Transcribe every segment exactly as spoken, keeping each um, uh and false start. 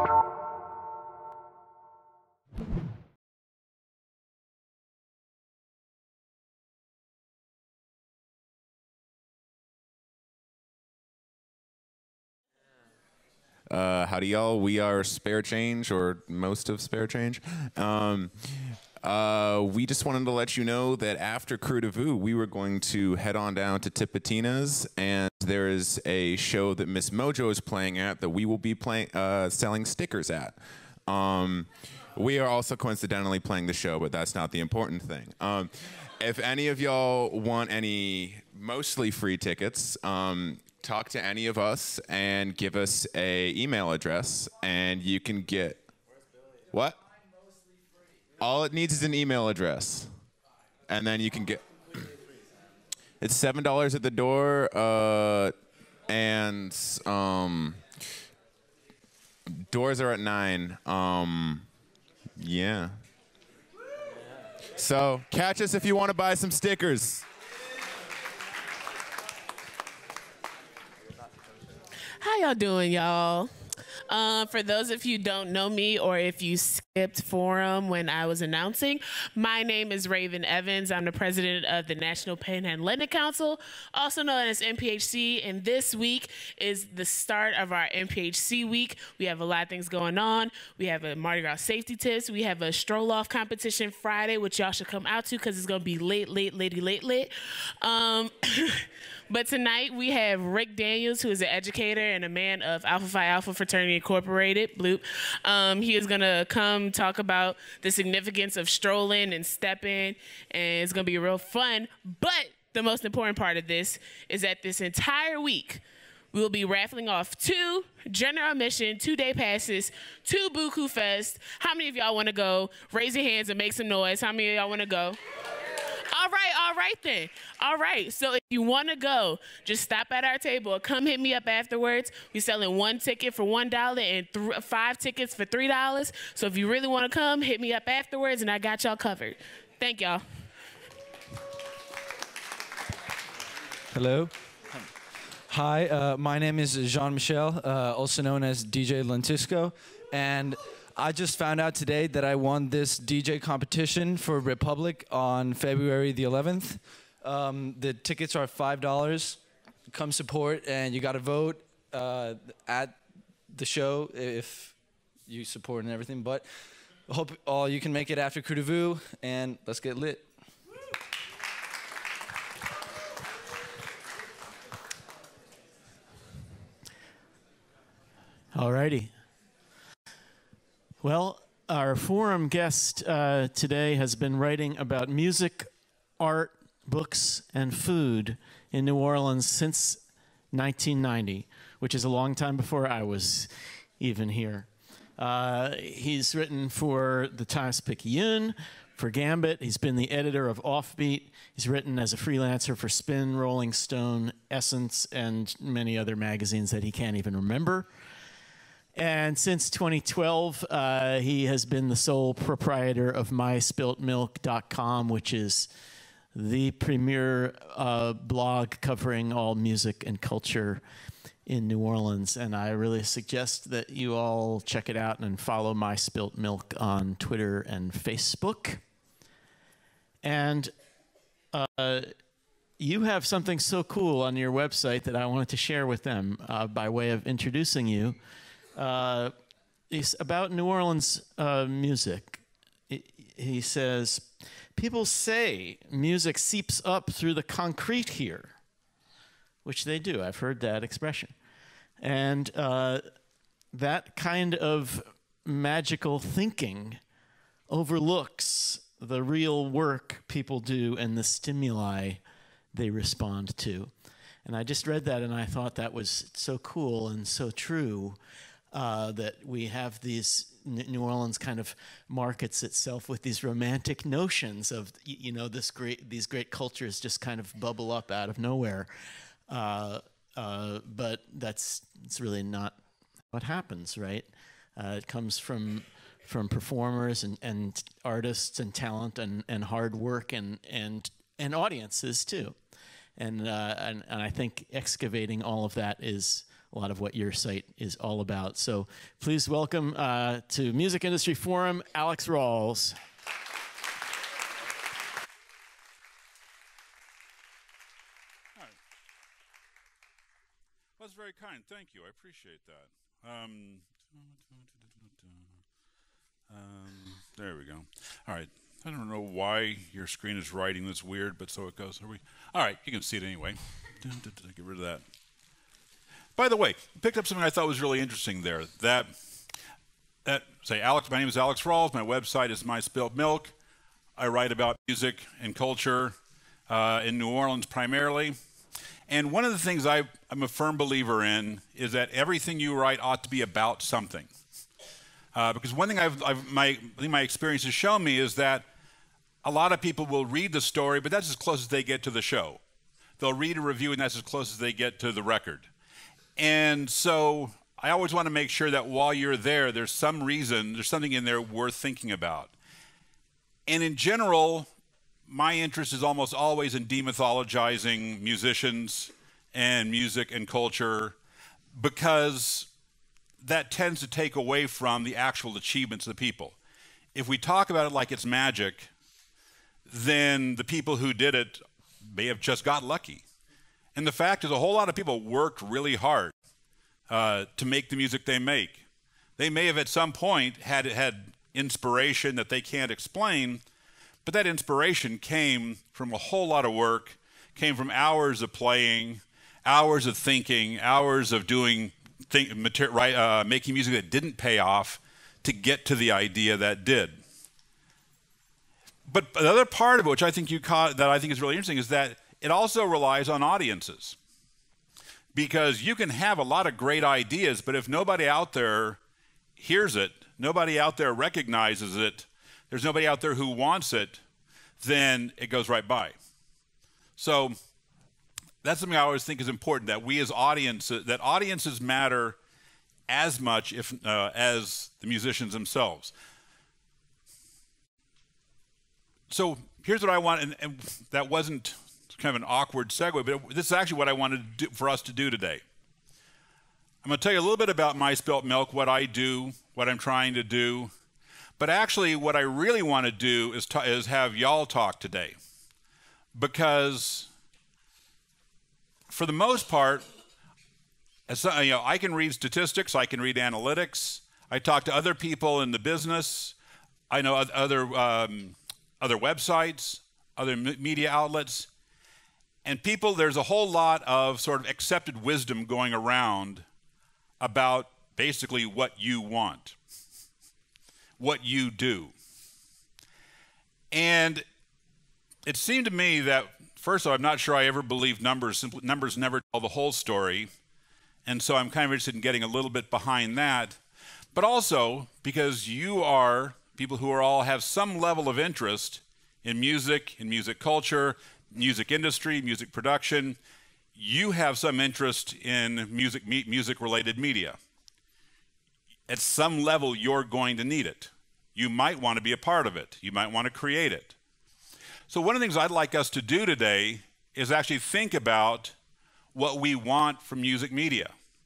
Uh, howdy, y'all. We are Spare Change, or most of Spare Change. Um, uh, we just wanted to let you know that after Crew de Vue, we were going to head on down to Tipitina's, and there is a show that Miss Mojo is playing at that we will be playing, uh, selling stickers at. Um, we are also coincidentally playing the show, but that's not the important thing. Um, if any of y'all want any mostly free tickets, um, talk to any of us and give us a email address, and you can get what? All it needs is an email address, and then you can get. It's seven dollars at the door, uh, and um, doors are at nine. Um, yeah. So catch us if you want to buy some stickers. How y'all doing, y'all? Uh, for those of you who don't know me, or if you skipped forum when I was announcing, my name is Raven Evans. I'm the president of the National Panhandle Lending Council, also known as N P H C, and this week is the start of our N P H C week. We have a lot of things going on. We have a Mardi Gras safety tips. We have a stroll-off competition Friday, which y'all should come out to because it's going to be late, late, late, late, late. Um, But tonight we have Rick Daniels, who is an educator and a man of Alpha Phi Alpha Fraternity Incorporated, Bloop. Um, he is going to come talk about the significance of strolling and stepping, and it's going to be real fun. But the most important part of this is that this entire week, we will be raffling off two general admission, two-day passes, two Buku Fest. How many of y'all want to go? Raise your hands and make some noise. How many of y'all want to go? All right, all right then. All right, so if you want to go, just stop at our table or come hit me up afterwards. We're selling one ticket for one dollar and th five tickets for three dollars. So if you really want to come, hit me up afterwards, and I got y'all covered. Thank y'all. Hello. Hi, uh, my name is Jean-Michel, uh, also known as D J Lentisco, and I just found out today that I won this D J competition for Republic on February the eleventh. Um, the tickets are five dollars. Come support, and you got to vote uh, at the show if you support and everything. But I hope all you can make it after Crew de Vue, and let's get lit. All righty. Well, our forum guest uh, today has been writing about music, art, books, and food in New Orleans since nineteen ninety, which is a long time before I was even here. Uh, he's written for the Times-Picayune, for Gambit. He's been the editor of Offbeat. He's written as a freelancer for Spin, Rolling Stone, Essence, and many other magazines that he can't even remember. And since twenty twelve, uh, he has been the sole proprietor of my spilt milk dot com, which is the premier uh, blog covering all music and culture in New Orleans. And I really suggest that you all check it out and follow My Spilt Milk on Twitter and Facebook. And uh, you have something so cool on your website that I wanted to share with them uh, by way of introducing you. Uh, it's about New Orleans uh, music. He says, people say music seeps up through the concrete here, which they do. I've heard that expression. And uh, that kind of magical thinking overlooks the real work people do and the stimuli they respond to. And I just read that and I thought that was so cool and so true. Uh, that we have these, New Orleans kind of markets itself with these romantic notions of, you know, this great, these great cultures just kind of bubble up out of nowhere. Uh, uh, but that's, it's really not what happens, right? Uh, it comes from, from performers and, and artists and talent and, and hard work and, and, and audiences too. And, uh, and, and I think excavating all of that is a lot of what your site is all about. So please welcome uh, to Music Industry Forum, Alex Rawls. That's very kind. Thank you. I appreciate that. Um, um, there we go. All right. I don't know why your screen is writing this weird, but so it goes. Are we? All right. You can see it anyway. Get rid of that. By the way, picked up something I thought was really interesting there. That, that say, Alex. My name is Alex Rawls. My website is My Spilt Milk. I write about music and culture uh, in New Orleans primarily. And one of the things I, I'm a firm believer in is that everything you write ought to be about something. Uh, because one thing I've, I've my, I think my experience has shown me is that a lot of people will read the story, but that's as close as they get to the show. They'll read a review, and that's as close as they get to the record. And so I always want to make sure that while you're there, there's some reason, there's something in there worth thinking about. And in general, my interest is almost always in demythologizing musicians and music and culture, because that tends to take away from the actual achievements of the people. If we talk about it like it's magic, then the people who did it may have just got lucky. And the fact is, a whole lot of people worked really hard uh, to make the music they make. They may have at some point had had inspiration that they can't explain, but that inspiration came from a whole lot of work, came from hours of playing, hours of thinking, hours of doing, think, mater, right, uh, making music that didn't pay off to get to the idea that did. But the other part of it, which I think you caught, that I think is really interesting, is that it also relies on audiences. Because you can have a lot of great ideas, but if nobody out there hears it, nobody out there recognizes it, there's nobody out there who wants it, then it goes right by. So that's something I always think is important, that we as audiences, that audiences matter as much if uh, as the musicians themselves. So here's what I want, and, and that wasn't kind of an awkward segue, but this is actually what I wanted to do, for us to do today. I'm going to tell you a little bit about My Spilt Milk, what I do, what I'm trying to do. But actually, what I really want to do is, is have y'all talk today. Because for the most part, as, you know, I can read statistics, I can read analytics, I talk to other people in the business, I know other, um, other websites, other media outlets, and people, there's a whole lot of sort of accepted wisdom going around about basically what you want, what you do. And it seemed to me that, first of all, I'm not sure I ever believed numbers. Simply, numbers never tell the whole story. And so I'm kind of interested in getting a little bit behind that. But also because you are people who are all have some level of interest in music, in music culture, music industry, music production. You have some interest in music, music-related media. At some level, you're going to need it. You might want to be a part of it. You might want to create it. So one of the things I'd like us to do today is actually think about what we want from music media.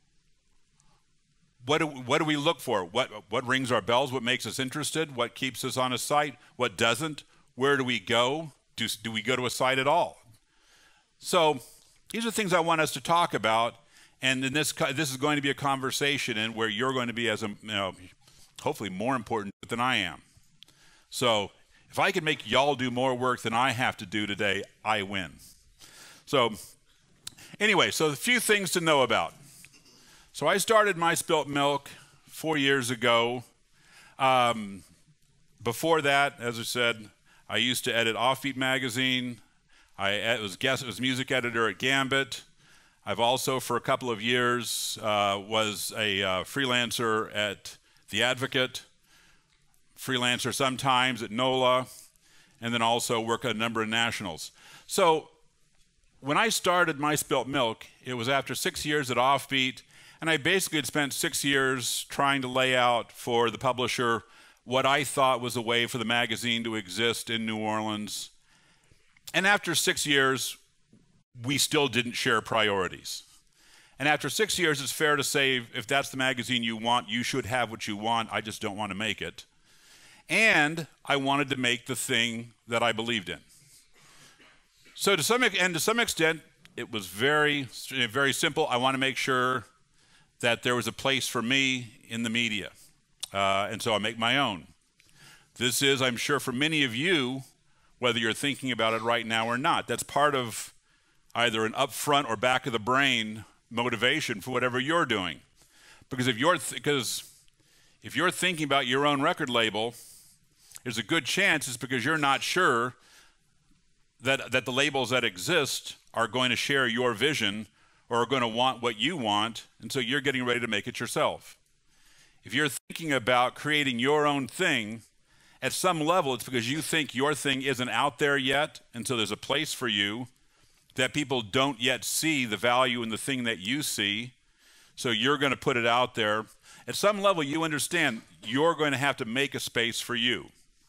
What do, what do we look for? What, what rings our bells? What makes us interested? What keeps us on a site? What doesn't? Where do we go? Do, do we go to a site at all? So these are things I want us to talk about. And in this, this is going to be a conversation in where you're going to be, as a, you know, hopefully more important than I am. So if I can make y'all do more work than I have to do today, I win. So anyway, so a few things to know about. So I started My Spilt Milk four years ago. Um, before that, as I said, I used to edit Offbeat magazine. I was guest, was music editor at Gambit. I've also, for a couple of years, uh, was a uh, freelancer at The Advocate, freelancer sometimes at NOLA, and then also work at a number of nationals. So when I started My Spilt Milk, it was after six years at Offbeat, and I basically had spent six years trying to lay out for the publisher what I thought was a way for the magazine to exist in New Orleans. And after six years, we still didn't share priorities. And after six years, it's fair to say if that's the magazine you want, you should have what you want. I just don't want to make it. And I wanted to make the thing that I believed in. So to some, and to some extent, it was very, very simple. I want to make sure that there was a place for me in the media. Uh, and so I make my own. This is, I'm sure, for many of you, whether you're thinking about it right now or not, that's part of either an upfront or back of the brain motivation for whatever you're doing. Because if you're, th- because if you're thinking about your own record label, there's a good chance it's because you're not sure that, that the labels that exist are going to share your vision or are going to want what you want, and so you're getting ready to make it yourself. If you're thinking about creating your own thing, at some level it's because you think your thing isn't out there yet, and so there's a place for you that people don't yet see the value in the thing that you see, so you're going to put it out there. At some level you understand you're going to have to make a space for you.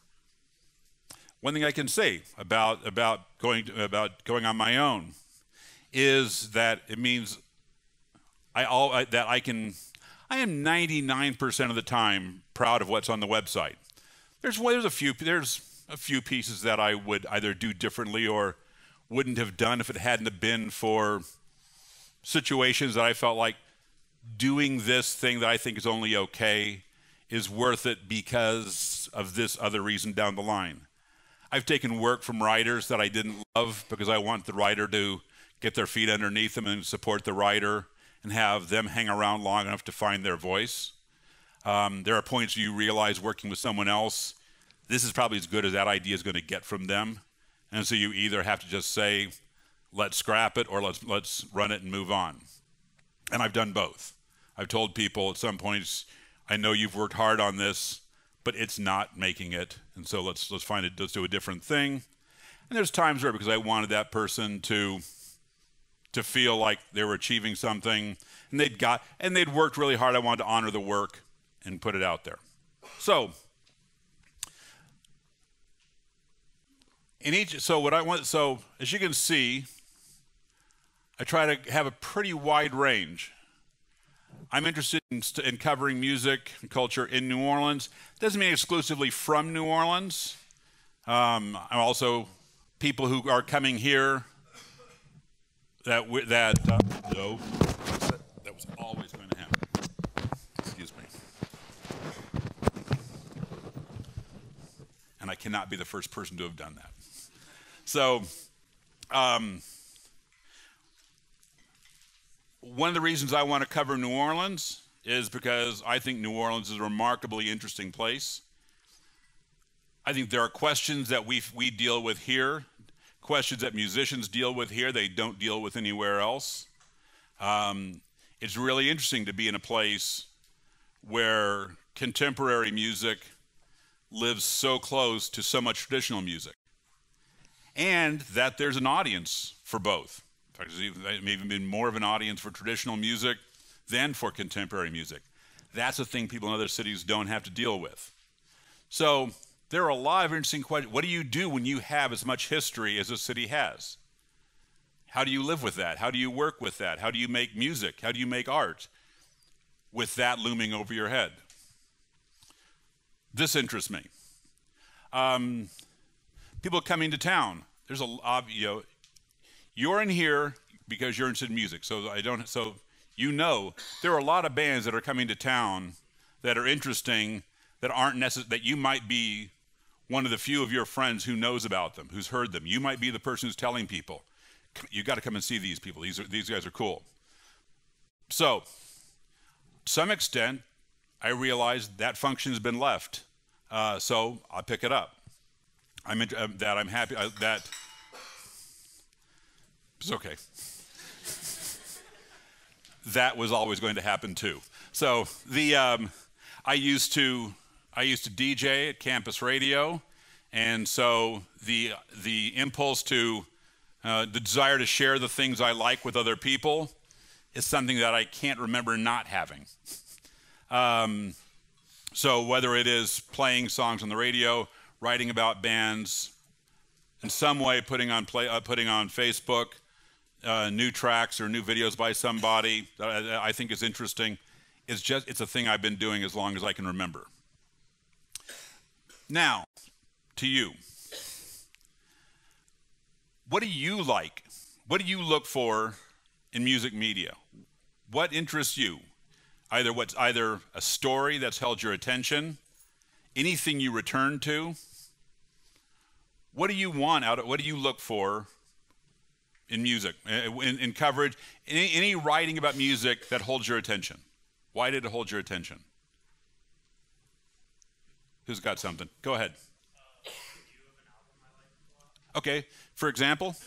One thing I can say about, about, going, to, about going on my own is that it means I all I, that I can I am ninety-nine percent of the time proud of what's on the website. There's there's a few there's a few pieces that I would either do differently or wouldn't have done if it hadn't have been for situations that I felt like doing this thing that I think is only okay is worth it because of this other reason down the line. I've taken work from writers that I didn't love because I want the writer to get their feet underneath them and support the writer and have them hang around long enough to find their voice. Um, there are points you realize working with someone else, this is probably as good as that idea is going to get from them. And so you either have to just say, let's scrap it or let's, let's run it and move on. And I've done both. I've told people at some points, I know you've worked hard on this, but it's not making it. And so let's, let's find it, let's do a different thing. And there's times where because I wanted that person to to feel like they were achieving something and they'd got and they'd worked really hard, I wanted to honor the work and put it out there. So in each so what I want so as you can see, I try to have a pretty wide range. I'm interested in, in covering music and culture in New Orleans. Doesn't mean exclusively from New Orleans. Um, I'm also people who are coming here that that uh, no, that was always going to happen. Excuse me. And I cannot be the first person to have done that. So, um, one of the reasons I want to cover New Orleans is because I think New Orleans is a remarkably interesting place. I think there are questions that we we deal with here, questions that musicians deal with here, they don't deal with anywhere else. Um, it's really interesting to be in a place where contemporary music lives so close to so much traditional music, and that there's an audience for both. In fact, there's even, there may even been more of an audience for traditional music than for contemporary music. That's a thing people in other cities don't have to deal with. So there are a lot of interesting questions. What do you do when you have as much history as a city has? How do you live with that? How do you work with that? How do you make music? How do you make art with that looming over your head? This interests me. Um, people coming to town. There's a uh, you know, you're in here because you're interested in music. So I don't. So you know there are a lot of bands that are coming to town that are interesting that aren't necessary. That you might be one of the few of your friends who knows about them, who's heard them. You might be the person who's telling people, you got to come and see these people. These are these guys are cool. So, to some extent, I realized that function has been left. Uh, so I'll pick it up. I'm in, uh, that I'm happy uh, that it's okay. That was always going to happen too. So the um, I used to I used to D J at campus radio, and so the the impulse to uh, the desire to share the things I like with other people is something that I can't remember not having. Um, so whether it is playing songs on the radio, writing about bands, in some way putting on play uh, putting on Facebook, uh, new tracks or new videos by somebody that I, I think is interesting. It's just, it's a thing I've been doing as long as I can remember. Now, to you. What do you like? What do you look for in music media? What interests you? Either what's either a story that's held your attention, anything you return to. What do you want out of, what do you look for in music, in, in coverage, any, any writing about music that holds your attention? Why did it hold your attention? Who's got something? Go ahead. Okay, for example?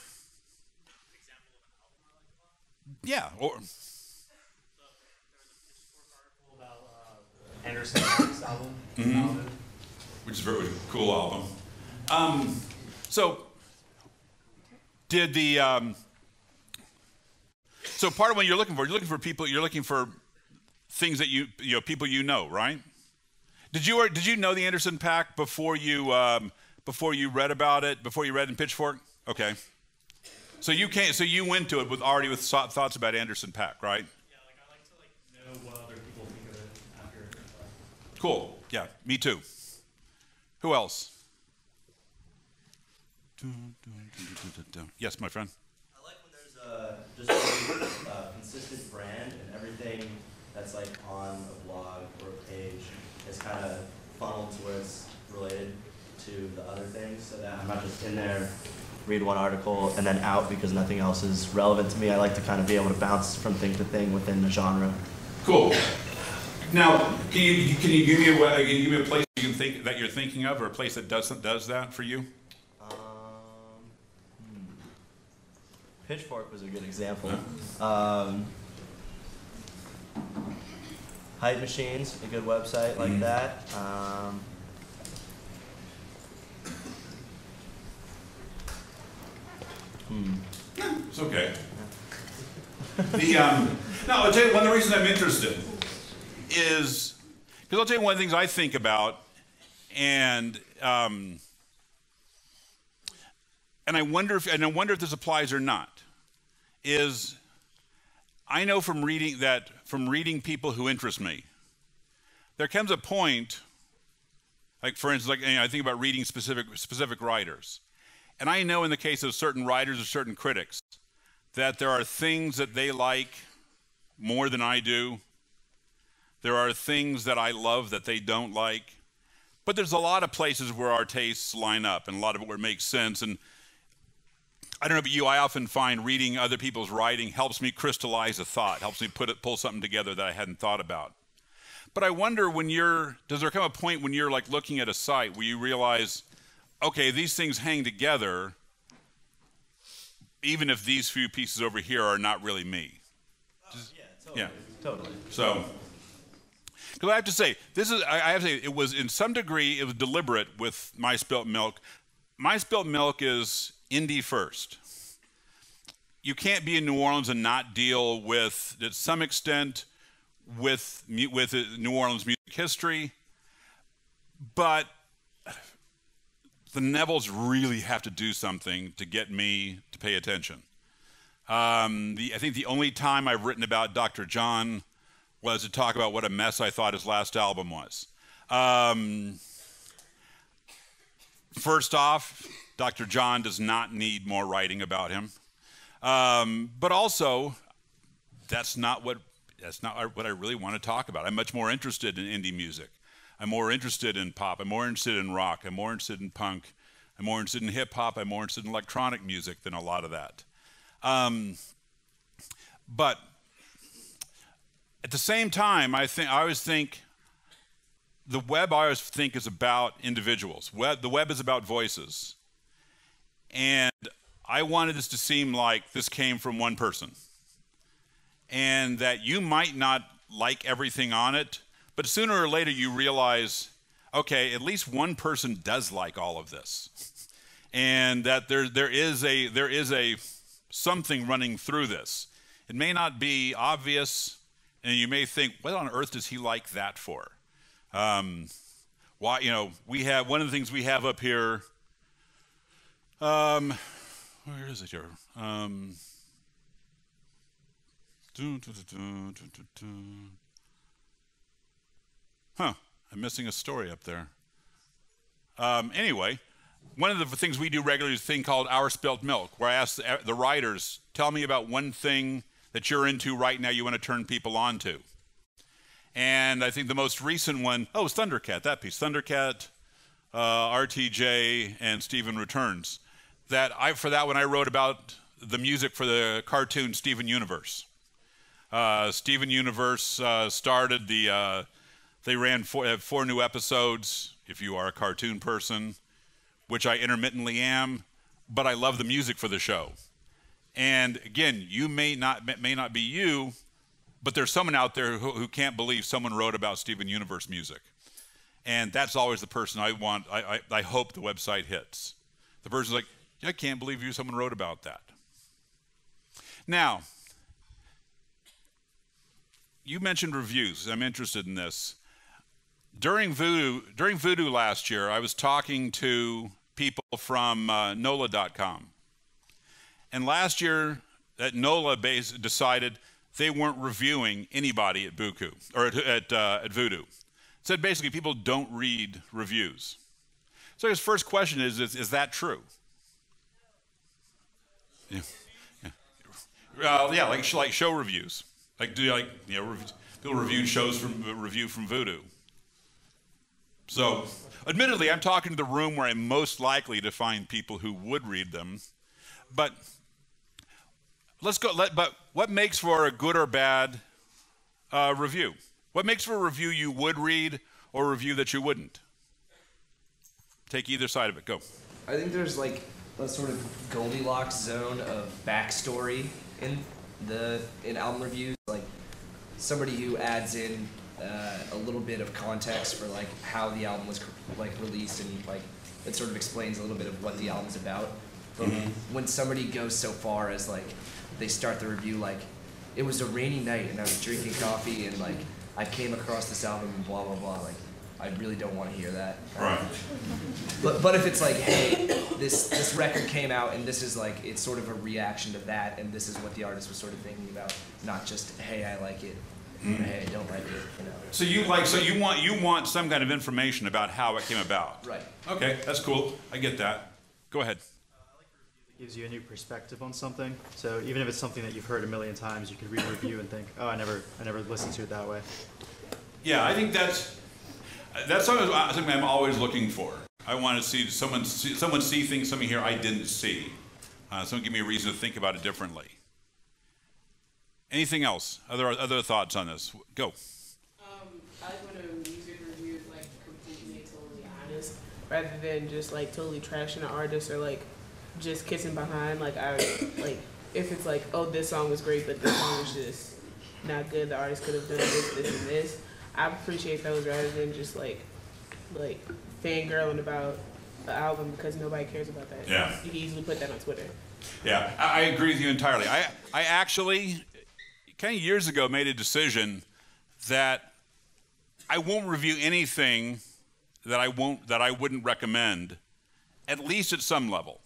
Yeah, or Anderson Paak's album, mm-hmm. Which is a very cool album. Um, so, did the um, so part of what you're looking for, you're looking for people, you're looking for things that you you know people you know, right? Did you did you know the Anderson Paak before you um, before you read about it, before you read in Pitchfork? Okay. So you came, so you went to it with already with thoughts about Anderson Paak, right? Yeah, like I like to like know what other people think of it after. Cool. Yeah, me too. Who else? Yes, my friend. I like when there's a just a uh, consistent brand and everything that's like on a blog or a page is kind of funneled to where it's related to the other things, so that I'm not just in there, read one article and then out because nothing else is relevant to me. I like to kind of be able to bounce from thing to thing within the genre. Cool. Now, can you can you give me a can you give me a place you can think that you're thinking of, or a place that doesn't does that for you? Um, hmm. Pitchfork was a good example. Huh? Um, Hype Machines, a good website like mm. that. Um, Hmm. Yeah, it's okay. the um, no, I'll tell you one of the reasons I'm interested is because I'll tell you one of the things I think about, and um, and I wonder if and I wonder if this applies or not. Is I know from reading that from reading people who interest me, there comes a point, like for instance, like you know, I think about reading specific specific writers. And I know in the case of certain writers or certain critics that there are things that they like more than I do. There are things that I love that they don't like. But there's a lot of places where our tastes line up and a lot of it where it makes sense. And I don't know about you, I often find reading other people's writing helps me crystallize a thought, helps me put it, pull something together that I hadn't thought about. But I wonder when you're, does there come a point when you're like looking at a site where you realize, okay, these things hang together, even if these few pieces over here are not really me. Oh, yeah, totally. Yeah. Totally. So, because I have to say, this is, I have to say, it was in some degree, it was deliberate with My Spilt Milk. My Spilt Milk is indie first. You can't be in New Orleans and not deal with, to some extent, with, with New Orleans music history, but the Nevilles really have to do something to get me to pay attention. Um, the, I think the only time I've written about Doctor John was to talk about what a mess I thought his last album was. Um, first off, Doctor John does not need more writing about him. Um, but also, that's not what that's not what I really want to talk about. I'm much more interested in indie music. I'm more interested in pop. I'm more interested in rock. I'm more interested in punk. I'm more interested in hip hop. I'm more interested in electronic music than a lot of that. Um, but at the same time, I think I always think the web. I always think is about individuals. Web, the web is about voices, and I wanted this to seem like this came from one person, and that you might not like everything on it. But sooner or later you realize, okay, at least one person does like all of this. And that there, there is a, there is a something running through this. It may not be obvious, and you may think, what on earth does he like that for? Um, why, you know, we have, one of the things we have up here, um, where is it here? Um, Huh, I'm missing a story up there. Um, anyway, one of the things we do regularly is a thing called Our Spilt Milk, where I ask the, the writers, tell me about one thing that you're into right now you want to turn people on to. And I think the most recent one, oh, it's Thundercat, that piece. Thundercat, uh, R T J, and Steven Returns. That I, for that one, I wrote about the music for the cartoon Steven Universe. Uh, Steven Universe uh, started the, uh, they ran four, have four new episodes, if you are a cartoon person, which I intermittently am, but I love the music for the show. And again, you may not, may not be you, but there's someone out there who, who can't believe someone wrote about Steven Universe music. And that's always the person I want, I, I, I hope the website hits. The person's like, I can't believe you, someone wrote about that. Now, you mentioned reviews. I'm interested in this. During Voodoo, during Voodoo last year, I was talking to people from uh, N O L A dot com. And last year, at N O L A base decided they weren't reviewing anybody at Buku, or at, at, uh, at Voodoo. Said basically people don't read reviews. So his first question is, is, is that true? Yeah, yeah, uh, yeah, like like show reviews, like do like you know rev people reviewed shows from uh, review from Voodoo. So, admittedly, I'm talking to the room where I'm most likely to find people who would read them, but let's go. Let, but what makes for a good or bad uh, review? What makes for a review you would read or a review that you wouldn't? Take either side of it. Go. I think there's like a sort of Goldilocks zone of backstory in the in album reviews, like somebody who adds in uh, a little bit of context for like how the album was like released, and like it sort of explains a little bit of what the album's about. But mm-hmm. when somebody goes so far as like they start the review like, it was a rainy night and I was drinking coffee and like I came across this album and blah blah blah, like I really don't want to hear that. Right. But but if it's like, hey, this this record came out and this is like, it's sort of a reaction to that, and this is what the artist was sort of thinking about, not just hey I like it, mm. or hey I don't like it, you know. So you like so you want you want some kind of information about how it came about. Right. Okay, that's cool. I get that. Go ahead. It gives you a new perspective on something. So even if it's something that you've heard a million times, you could read a review and think, oh, I never I never listened to it that way. Yeah, I think that's. That's something I'm always looking for. I want to see someone see, someone see things, something here I didn't see. Uh, someone give me a reason to think about it differently. Anything else? Other other thoughts on this? Go. Um, I like when a music review is like completely, totally honest, rather than just like totally trashing an artist or like just kissing behind. Like I like if it's like, oh, this song was great, but this song was just not good. The artist could have done this, this, and this. I appreciate those rather than just like like fangirling about the album because nobody cares about that. Yeah. You can easily put that on Twitter. Yeah, I, I agree with you entirely. I I actually kind of years ago made a decision that I won't review anything that I won't that I wouldn't recommend, at least at some level.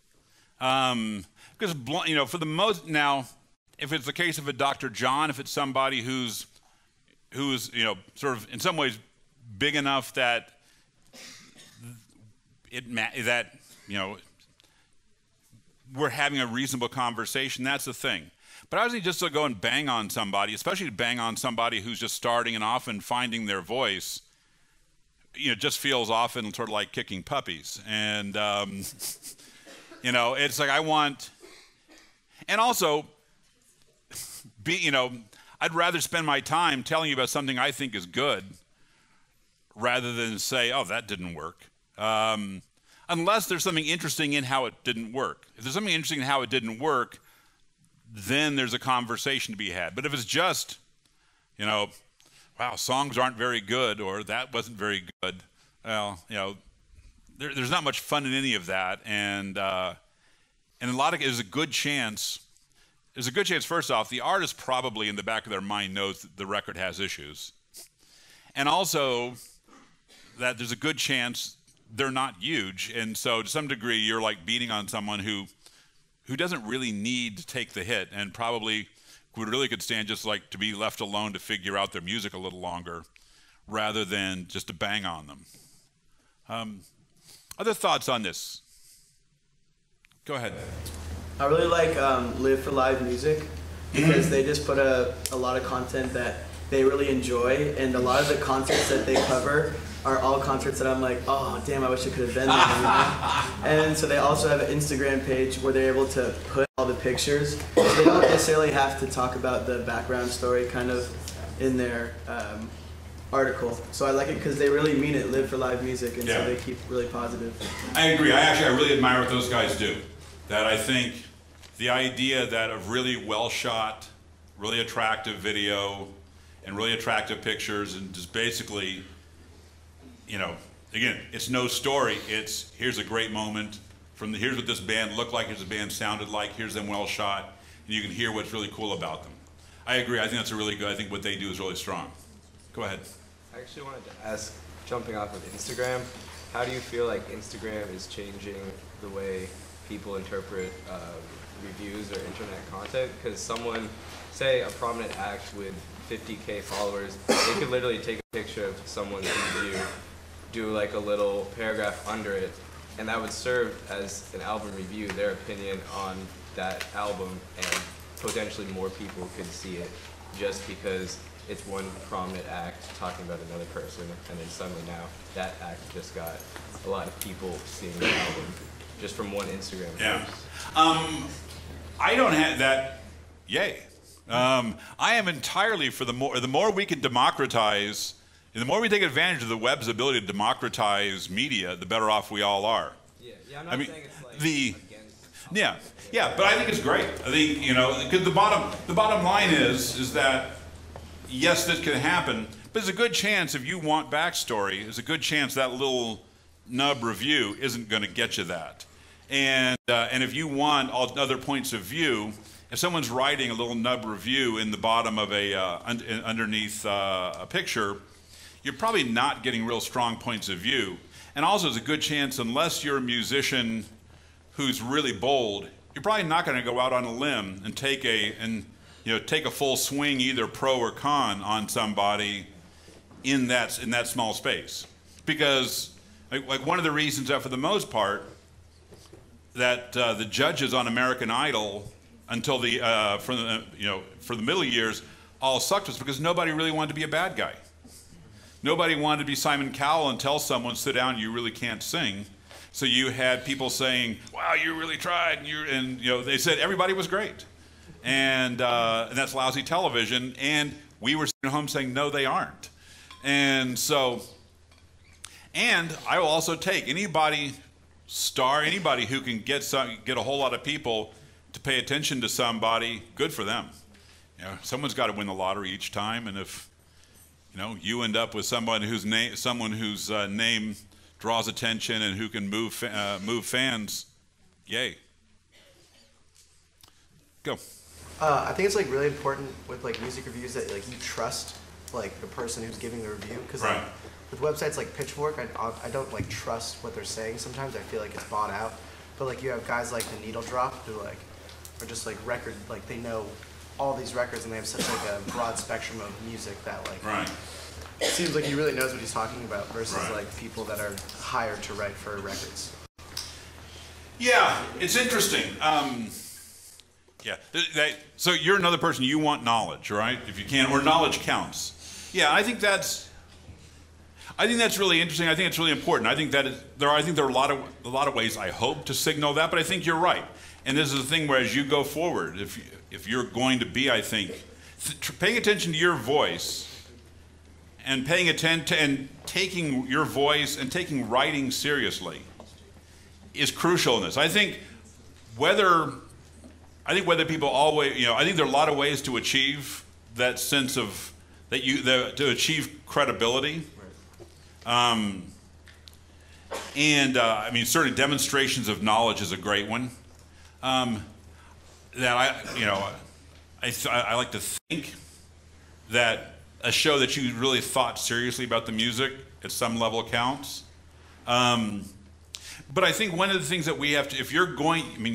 Um, because you know, for the most now, if it's the case of a Doctor John, if it's somebody who's who's, you know, sort of in some ways big enough that it that, you know, we're having a reasonable conversation, that's the thing. But I was just to go and bang on somebody, especially to bang on somebody who's just starting and often finding their voice, you know, just feels often sort of like kicking puppies. And, um, you know, it's like I want, and also, be, you know, I'd rather spend my time telling you about something I think is good rather than say, oh, that didn't work. Um, unless there's something interesting in how it didn't work. If there's something interesting in how it didn't work, then there's a conversation to be had. But if it's just, you know, wow, songs aren't very good, or that wasn't very good, well, you know, there, there's not much fun in any of that. And, uh, and a lot of it is a good chance. There's a good chance, first off, the artist probably in the back of their mind knows that the record has issues. And also that there's a good chance they're not huge. And so to some degree, you're like beating on someone who, who doesn't really need to take the hit and probably would really could stand just like to be left alone to figure out their music a little longer rather than just to bang on them. Um, other thoughts on this? Go ahead. I really like um, Live for Live Music because they just put a, a lot of content that they really enjoy, and a lot of the concerts that they cover are all concerts that I'm like, oh damn, I wish I could have been there. You know? And so they also have an Instagram page where they're able to put all the pictures. So they don't necessarily have to talk about the background story kind of in their um, article. So I like it because they really mean it, Live for Live Music, and Yeah. so they keep really positive. I agree. I actually, I really admire what those guys do. That I think the idea that of really well shot, really attractive video, and really attractive pictures, and just basically, you know, again, it's no story. It's here's a great moment from the, here's what this band looked like, here's what the band sounded like, here's them well shot, and you can hear what's really cool about them. I agree. I think that's a really good. I think what they do is really strong. Go ahead. I actually wanted to ask, jumping off of Instagram, how do you feel like Instagram is changing the way people interpret uh, reviews or internet content? Because someone, say a prominent act with fifty K followers, they could literally take a picture of someone's review, do like a little paragraph under it, and that would serve as an album review, their opinion on that album, and potentially more people could see it just because it's one prominent act talking about another person, and then suddenly now that act just got a lot of people seeing the album just from one Instagram post. Yeah. Um, I don't have that. Yay. Um, I am entirely for the more the more we can democratize, the more we take advantage of the web's ability to democratize media, the better off we all are. Yeah, yeah. I'm not I mean, saying it's like the against. yeah, yeah, but I think it's great. I think you know because the bottom the bottom line is is that yes, this can happen, but there's a good chance if you want backstory, there's a good chance that little nub review isn't going to get you that. And uh, and if you want all other points of view, if someone's writing a little nub review in the bottom of a uh, un underneath uh, a picture, you're probably not getting real strong points of view. And also, there's a good chance, unless you're a musician who's really bold, you're probably not going to go out on a limb and take a and you know take a full swing, either pro or con, on somebody in that in that small space. Because like, like one of the reasons that, for the most part, that uh, the judges on American Idol until the uh, for the you know for the middle years all sucked was because nobody really wanted to be a bad guy. Nobody wanted to be Simon Cowell and tell someone, sit down, you really can't sing. So you had people saying, wow, you really tried, and, you and you know they said everybody was great, and uh, and that's lousy television. And we were sitting at home saying, no, they aren't. And so, and I will also take anybody. Star anybody who can get some, get a whole lot of people to pay attention to somebody. Good for them. You know, someone's got to win the lottery each time, and if you know you end up with someone whose name, someone whose uh, name draws attention and who can move uh, move fans, yay. Go. Uh, I think it's like really important with like music reviews that like you trust like the person who's giving the review, because right. like, with websites like Pitchfork, I, I don't like trust what they're saying. Sometimes I feel like it's bought out. But like you have guys like the Needle Drop who like are just like record, like they know all these records and they have such like a broad spectrum of music that like right. it seems like he really knows what he's talking about versus right. like people that are hired to write for records. Yeah, it's interesting. Um, yeah, that, so you're another person. You want knowledge, right? If you can, or knowledge counts. Yeah, I think that's. I think that's really interesting. I think it's really important. I think that is, there are. I think there are a lot of a lot of ways I hope to signal that, but I think you're right. And this is the thing where, as you go forward, if you, if you're going to be, I think, th paying attention to your voice, and paying attention to, and taking your voice and taking writing seriously, is crucial in this. I think whether I think whether people always, you know, I think there are a lot of ways to achieve that sense of that you the, to achieve credibility. Um, and uh, I mean, certainly demonstrations of knowledge is a great one. Um, that I, you know, I, th I like to think that a show that you really thought seriously about the music at some level counts. Um, but I think one of the things that we have to, if you're going, I mean,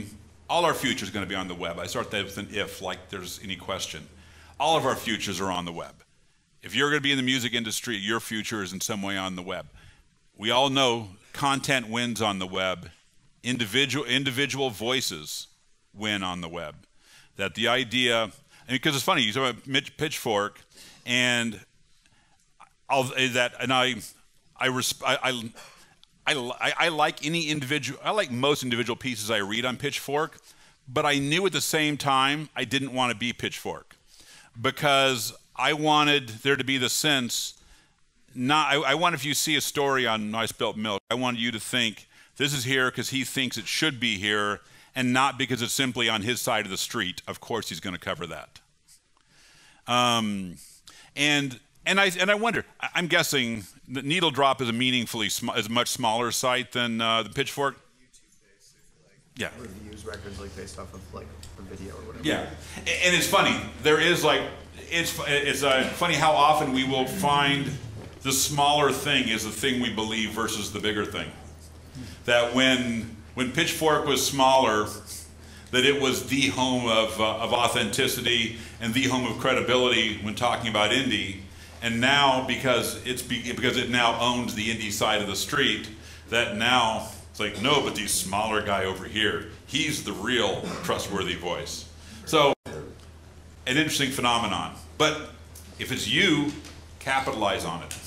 all our future is going to be on the web. I start that with an if, like there's any question. All of our futures are on the web. If you're going to be in the music industry, your future is in some way on the web. We all know content wins on the web. Individual, individual voices win on the web. That the idea, and because it's funny, you talk about Pitchfork, and I'll, that, and I, I, resp, I, I, I, I like any individual, I like most individual pieces I read on Pitchfork, but I knew at the same time I didn't want to be Pitchfork, because I wanted there to be the sense, not, I, I want if you see a story on I Spilt Milk, I want you to think this is here because he thinks it should be here, and not because it's simply on his side of the street. Of course he's going to cover that. Um, and and I and I wonder, I'm guessing that Needle Drop is a meaningfully sm is a much smaller site than uh, the Pitchfork. Yeah. Reviews records like based off of like a video or whatever. Yeah, and it's funny. There is like it's it's uh, funny how often we will find the smaller thing is the thing we believe versus the bigger thing. That when when Pitchfork was smaller, that it was the home of uh, of authenticity and the home of credibility when talking about indie. And now because it's be because it now owns the indie side of the street, that now it's like, no, but the smaller guy over here, he's the real trustworthy voice. So, an interesting phenomenon. But if it's you, capitalize on it.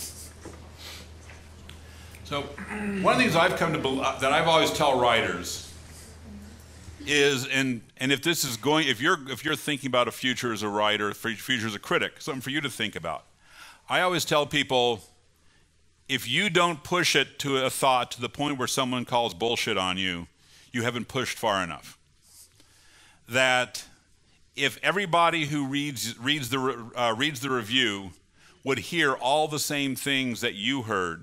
So, one of the things I've come to believe, that I've always tell writers is, and and if this is going, if you're if you're thinking about a future as a writer, future as a critic, something for you to think about. I always tell people, if you don't push it to a thought to the point where someone calls bullshit on you, you haven't pushed far enough. That if everybody who reads reads the uh, reads the review would hear all the same things that you heard,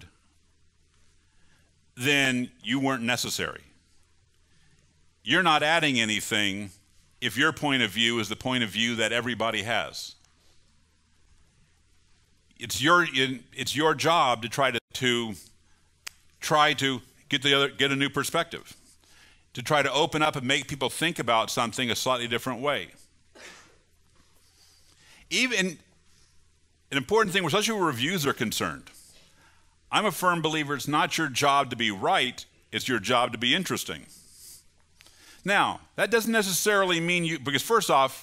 then you weren't necessary. You're not adding anything if your point of view is the point of view that everybody has. It's your it's your job to try to to try to get the other get a new perspective, to try to open up and make people think about something a slightly different way. Even an important thing, especially where reviews are concerned, I'm a firm believer it's not your job to be right, it's your job to be interesting. Now, that doesn't necessarily mean you, because first off,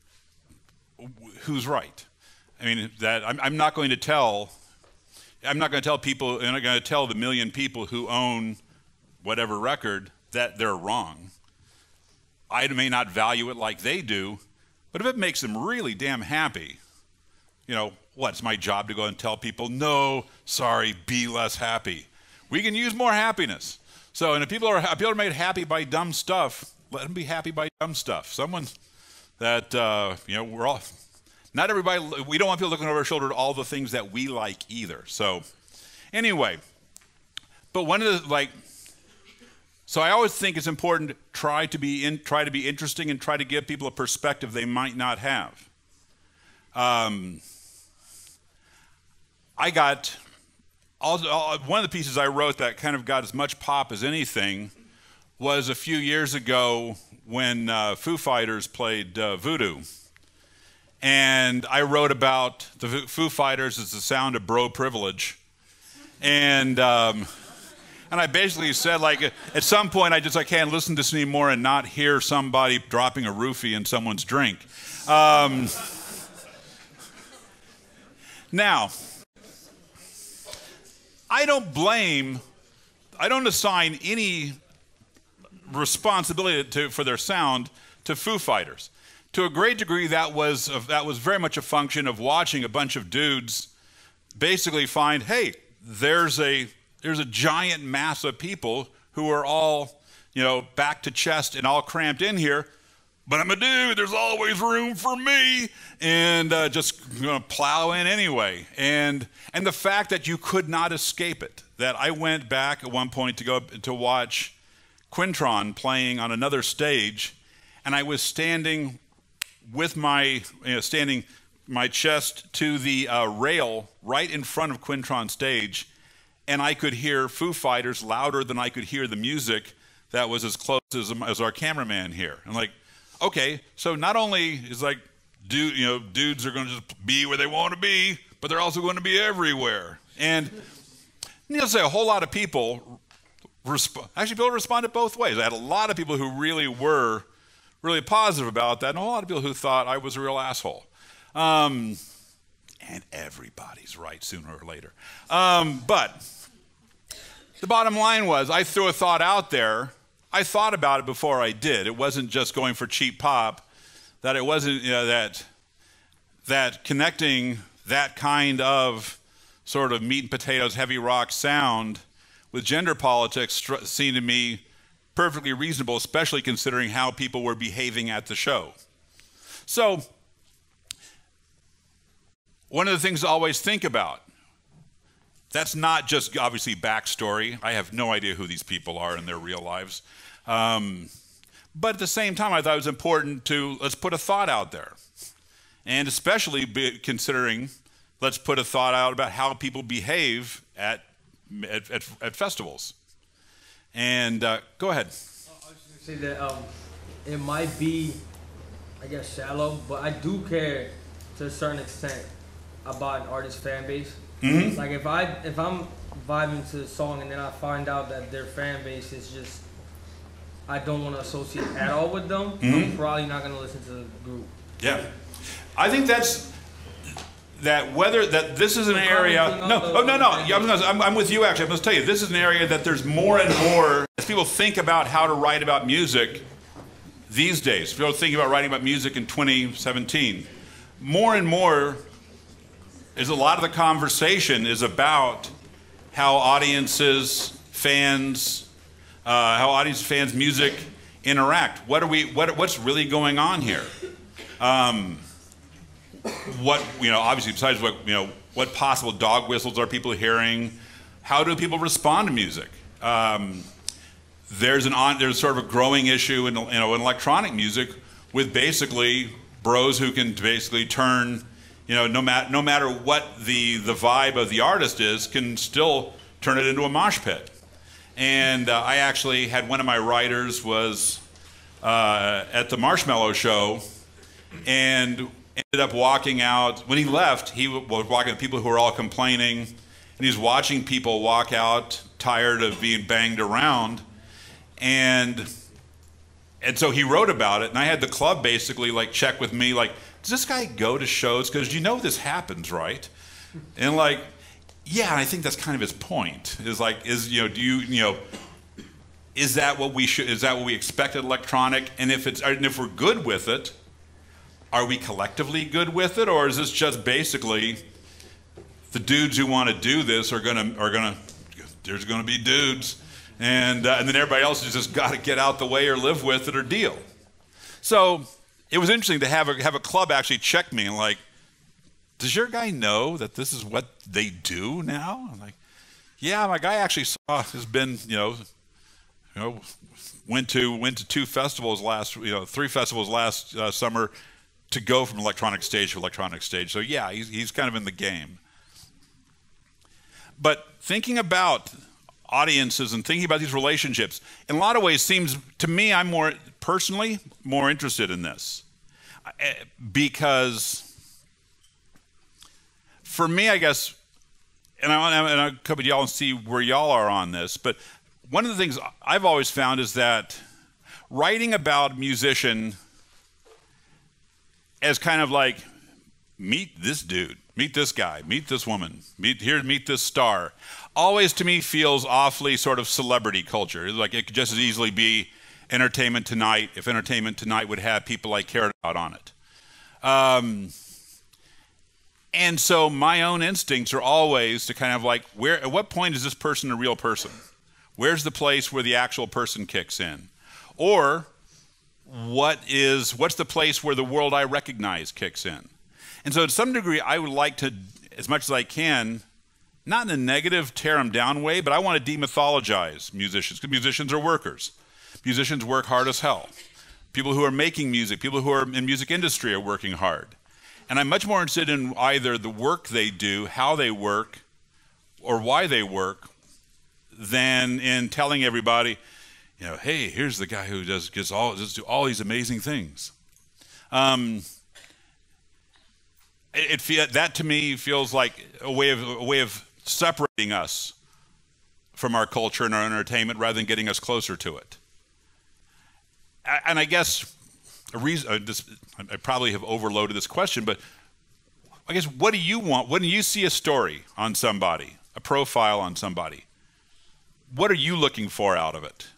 who's right? I mean, that I'm, I'm not going to tell, I'm not going to tell people, I'm not going to tell the million people who own whatever record that they're wrong. I may not value it like they do, but if it makes them really damn happy, you know, what, it's my job to go and tell people, no, sorry, be less happy. We can use more happiness. So, and if people are, if people are made happy by dumb stuff, let them be happy by dumb stuff. Someone that, uh, you know, we're all, not everybody, we don't want people looking over our shoulder at all the things that we like either. So, anyway, but one of the, like, so I always think it's important to try to be in, try to be interesting and try to give people a perspective they might not have. Um, I got, all, all, one of the pieces I wrote that kind of got as much pop as anything was a few years ago when uh, Foo Fighters played uh, Voodoo. And I wrote about the Foo Fighters as the sound of bro privilege. And um, and I basically said, like, at some point I just, I can't listen to this anymore and not hear somebody dropping a roofie in someone's drink. Um, now, I don't blame, I don't assign any responsibility to, for their sound to Foo Fighters. To a great degree, that was, uh, that was very much a function of watching a bunch of dudes basically find, hey, there's a, there's a giant mass of people who are all, you know, back to chest and all cramped in here, but I'm a dude, there's always room for me, and uh, just you know, plow in anyway. And, and the fact that you could not escape it, that I went back at one point to go to watch Quintron playing on another stage, and I was standing with my, you know, standing my chest to the uh, rail right in front of Quintron stage, and I could hear Foo Fighters louder than I could hear the music that was as close as, as our cameraman here. And like, okay, so not only is like, dude, you know, dudes are going to just be where they want to be, but they're also going to be everywhere. And you'll say a whole lot of people, resp- actually people responded both ways. I had a lot of people who really were really positive about that, and a whole lot of people who thought I was a real asshole. Um, and everybody's right sooner or later. Um, but the bottom line was I threw a thought out there. I thought about it before I did. It wasn't just going for cheap pop, that it wasn't, you know, that, that connecting that kind of sort of meat and potatoes, heavy rock sound with gender politics seemed to me perfectly reasonable, especially considering how people were behaving at the show. So one of the things to always think about, that's not just obviously backstory. I have no idea who these people are in their real lives. Um, but at the same time, I thought it was important to, let's put a thought out there. And especially be considering, let's put a thought out about how people behave at, at, at, at festivals. And uh, go ahead. I was just going to say that um, it might be, I guess, shallow, but I do care to a certain extent about an artist's fan base. Mm-hmm. Like if I if I'm vibing to a song and then I find out that their fan base is just, I don't want to associate at all with them, mm-hmm. I'm probably not going to listen to the group. Yeah, I think that's that whether that this is an area. No, oh no, no. Yeah, I'm, gonna, I'm, I'm with you actually. I'm going to tell you this is an area that there's more and more as people think about how to write about music these days. People think about writing about music in twenty seventeen. More and more. Is a lot of the conversation is about how audiences, fans, uh, how audience, fans, music interact. What are we? What, what's really going on here? Um, what you know? Obviously, besides what you know, what possible dog whistles are people hearing? How do people respond to music? Um, there's an on, there's sort of a growing issue in you know in electronic music with basically bros who can basically turn. You know, no, mat no matter what the, the vibe of the artist is, can still turn it into a mosh pit. And uh, I actually had one of my writers was uh, at the Marshmallow Show and ended up walking out. When he left, he was walking with people who were all complaining, and he's watching people walk out tired of being banged around. And, and so he wrote about it, and I had the club basically like check with me, like, does this guy go to shows? Because you know this happens, right? And like, yeah, I think that's kind of his point. Is like, is you know, do you you know, is that what we should? Is that what we expected electronic? And if it's, and if we're good with it, are we collectively good with it, or is this just basically the dudes who want to do this are gonna are gonna there's gonna be dudes, and uh, and then everybody else has just got to get out the way or live with it or deal. So. It was interesting to have a, have a club actually check me and like, does your guy know that this is what they do now? I'm like, yeah, my guy actually saw has been, you know, you know, went to went to two festivals last, you know, three festivals last uh, summer to go from electronic stage to electronic stage. So yeah, he's he's kind of in the game. But thinking about audiences and thinking about these relationships, in a lot of ways, seems to me I'm more personally more interested in this because for me, I guess, and I and I'll come with y'all and see where y'all are on this. But one of the things I've always found is that writing about a musician as kind of like meet this dude, meet this guy, meet this woman, meet here, meet this star. Always to me feels awfully sort of celebrity culture. Like it could just as easily be Entertainment Tonight if Entertainment Tonight would have people I cared about on it. Um, and so my own instincts are always to kind of like, where, at what point is this person a real person? Where's the place where the actual person kicks in? Or what is, what's the place where the world I recognize kicks in? And so to some degree, I would like to, as much as I can, not in a negative, tear them down way, but I want to demythologize musicians, because musicians are workers. Musicians work hard as hell. People who are making music, people who are in music industry are working hard. And I'm much more interested in either the work they do, how they work, or why they work, than in telling everybody, you know, hey, here's the guy who does gets all just do all these amazing things. Um, it, it feel, that to me feels like a way of a way of separating us from our culture and our entertainment rather than getting us closer to it. And I guess a reason uh, this, I probably have overloaded this question, but I guess what do you want when you see a story on somebody, a profile on somebody? What are you looking for out of it?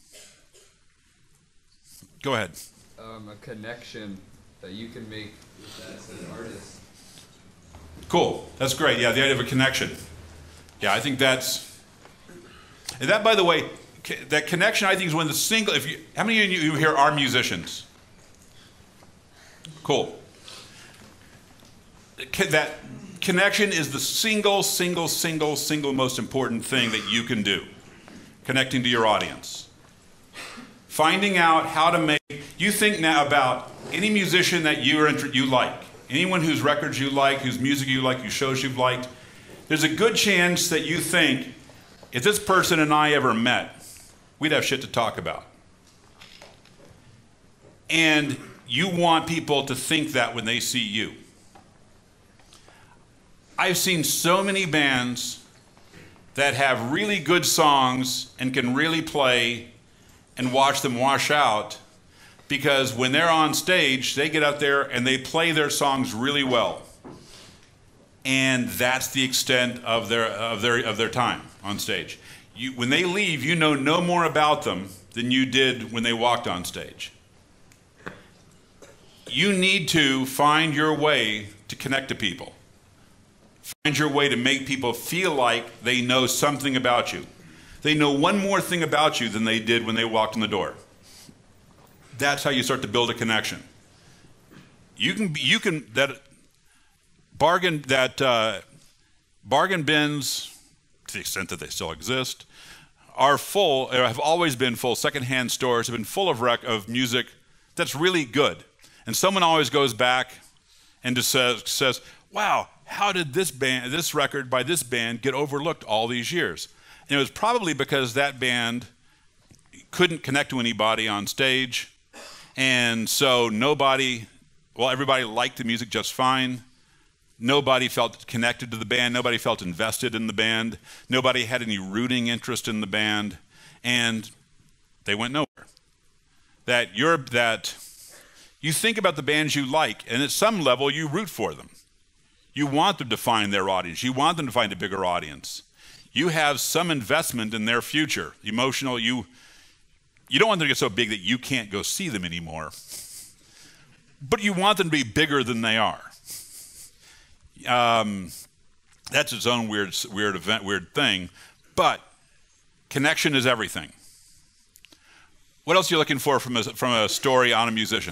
Go ahead. Um, a connection that you can make with that as an artist. Cool. That's great. Yeah, the idea of a connection. Yeah, I think that's. And that, by the way, that connection I think is when the single. If you, how many of you here are musicians? Cool. That connection is the single, single, single, single most important thing that you can do. Connecting to your audience. Finding out how to make, you think now about any musician that you are you like, anyone whose records you like, whose music you like, whose shows you've liked, there's a good chance that you think, if this person and I ever met, we'd have shit to talk about. And you want people to think that when they see you. I've seen so many bands that have really good songs and can really play and watch them wash out because when they're on stage, they get out there and they play their songs really well. And that's the extent of their, of their, of their time on stage. You, when they leave, you know no more about them than you did when they walked on stage. You need to find your way to connect to people. Find your way to make people feel like they know something about you. They know one more thing about you than they did when they walked in the door. That's how you start to build a connection. You can, you can that bargain that uh, bargain bins, to the extent that they still exist, are full. Have always been full. Secondhand stores have been full of rec of music that's really good, and someone always goes back and just says, says, "Wow, how did this band, this record by this band, get overlooked all these years?" And it was probably because that band couldn't connect to anybody on stage, and so nobody, well, everybody liked the music just fine. Nobody felt connected to the band. Nobody felt invested in the band. Nobody had any rooting interest in the band, and they went nowhere. That you're that you think about the bands you like, and at some level you root for them. You want them to find their audience. You want them to find a bigger audience. You have some investment in their future, emotional. You, you don't want them to get so big that you can't go see them anymore. But you want them to be bigger than they are. Um, that's its own weird, weird event, weird thing. But connection is everything. What else are you looking for from a, from a story on a musician?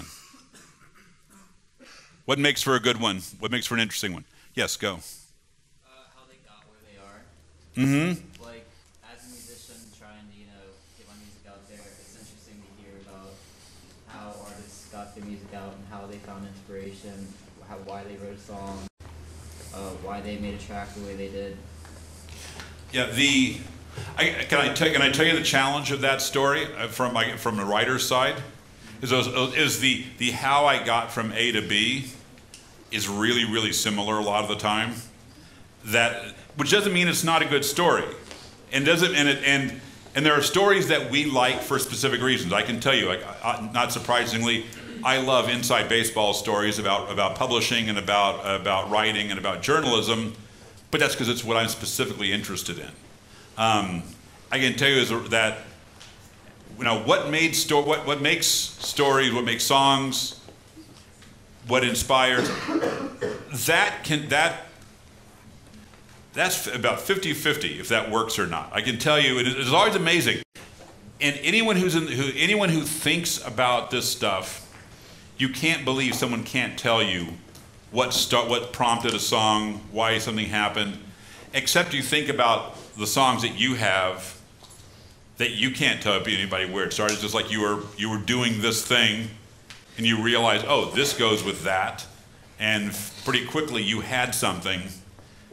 What makes for a good one? What makes for an interesting one? Yes, go. Uh, how they got where they are. Mm-hmm. Like, as a musician trying to, you know, get my music out there, it's interesting to hear about how artists got their music out and how they found inspiration, how, why they wrote a song, uh, why they made a track the way they did. Yeah, the I, can I tell can I tell you the challenge of that story from my, from the writer's side? Is, is the the how I got from A to B is really really similar a lot of the time. That which doesn't mean it's not a good story, and doesn't and it and and there are stories that we like for specific reasons. I can tell you, like, I, not surprisingly, I love inside baseball stories about about publishing and about about writing and about journalism, but that's because it's what I'm specifically interested in. Um, I can tell you is that. You know, what made sto what what makes stories, what makes songs, what inspires, that can that that's about fifty fifty if that works or not. I can tell you it is always amazing. And anyone who's in who anyone who thinks about this stuff, you can't believe someone can't tell you what start what prompted a song, why something happened, except you think about the songs that you have that you can't tell anybody where it started. It's just like you were you were doing this thing, and you realize, oh, this goes with that, and pretty quickly you had something,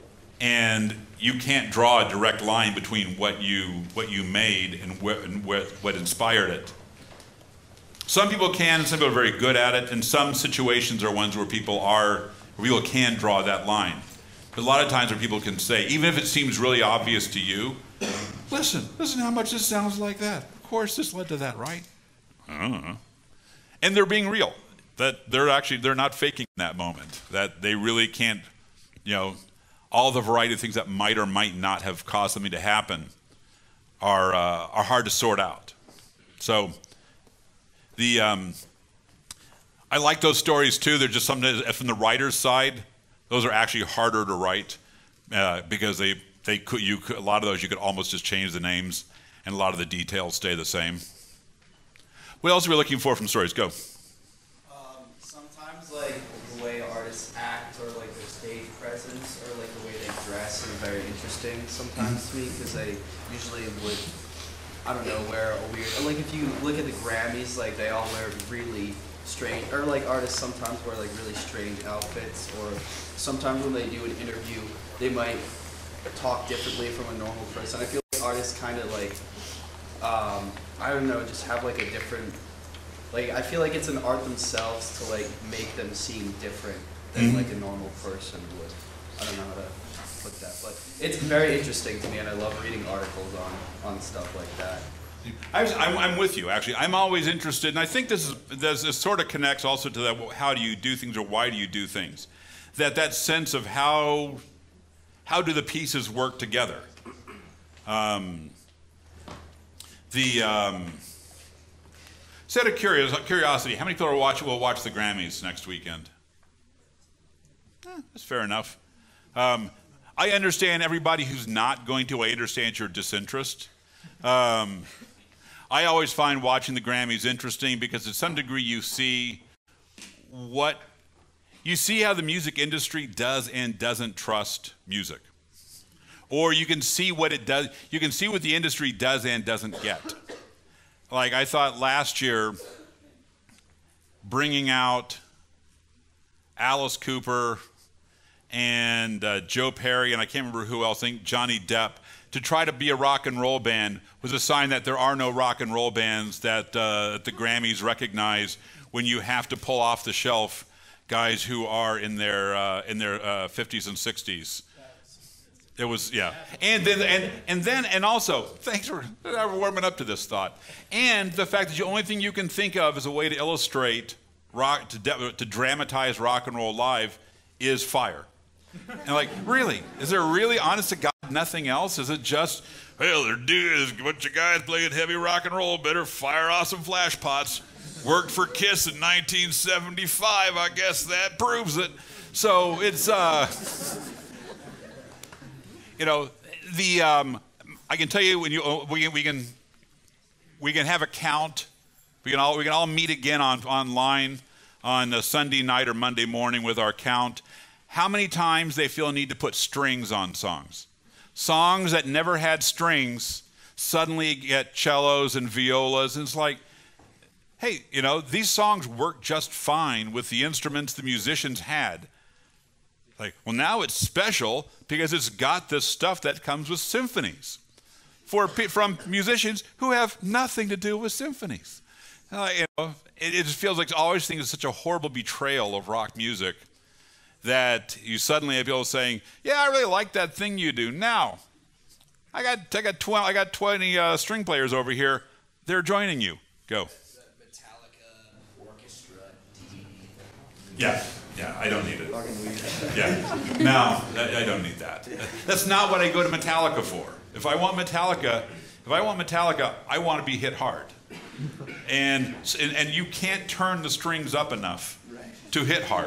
and you can't draw a direct line between what you what you made and what and what, what inspired it. Some people can, and some people are very good at it, and some situations are ones where people are where people can draw that line. But a lot of times where people can say, even if it seems really obvious to you, listen, listen how much this sounds like that. Of course this led to that, right? Uh-huh. And they're being real. That they're actually, they're not faking in that moment. That they really can't, you know, all the variety of things that might or might not have caused something to happen are, uh, are hard to sort out. So the, um, I like those stories too. They're just something that, from the writer's side, those are actually harder to write uh, because they, they could, you could, a lot of those you could almost just change the names and a lot of the details stay the same. What else are we looking for from stories? Go. Um, sometimes like the way artists act or like their stage presence or like the way they dress are very interesting sometimes to me because they usually would, I don't know, wear a weird, like if you look at the Grammys, like they all wear really strange, or like artists sometimes wear like really strange outfits, or sometimes when they do an interview, they might talk differently from a normal person. I feel like artists kind of like, um, I don't know, just have like a different, like I feel like it's an art themselves to like make them seem different than mm-hmm. like a normal person would. I don't know how to put that, but it's very interesting to me, and I love reading articles on, on stuff like that. I was, I'm, I'm with you, actually. I'm always interested, and I think this, is, this, this sort of connects also to that, how do you do things or why do you do things? That, that sense of how, how do the pieces work together? Um, the, um, set of curios, curiosity, how many people are watch, will watch the Grammys next weekend? Eh, that's fair enough. Um, I understand everybody who's not going to, I understand your disinterest. Um, I always find watching the Grammys interesting because to some degree you see what, you see how the music industry does and doesn't trust music. Or you can see what it does, you can see what the industry does and doesn't get. Like I thought last year, bringing out Alice Cooper and uh, Joe Perry, and I can't remember who else, I think Johnny Depp, to try to be a rock and roll band was a sign that there are no rock and roll bands that uh, the Grammys recognize when you have to pull off the shelf guys who are in their uh, in their uh, fifties and sixties. It was, yeah. And then, and, and then, and also, thanks for warming up to this thought. And the fact that the only thing you can think of as a way to illustrate rock, to, to dramatize rock and roll live is fire. And like, really? Is there really, honest to God, nothing else? Is it just, well, there is a bunch of guys playing heavy rock and roll, better fire off some flash pots. Worked for Kiss in nineteen seventy-five, I guess that proves it. So it's, uh, you know, the, um, I can tell you when you, we, we can, we can have a count. We can all, we can all meet again on, online on a Sunday night or Monday morning with our count. How many times they feel a need to put strings on songs. Songs that never had strings suddenly get cellos and violas, and it's like, hey, you know, these songs work just fine with the instruments the musicians had. Like, well, now it's special because it's got this stuff that comes with symphonies for from musicians who have nothing to do with symphonies. Uh, you know, it, it just feels like I always think it's such a horrible betrayal of rock music that you suddenly have people saying, "Yeah, I really like that thing you do." Now, I got I got twenty I got twenty uh, string players over here. They're joining you. Go. Metallica orchestra. Yeah, yeah. I don't need it. Yeah. No, I, I don't need that. That's not what I go to Metallica for. If I want Metallica, if I want Metallica, I want to be hit hard. And and, and you can't turn the strings up enough to hit hard.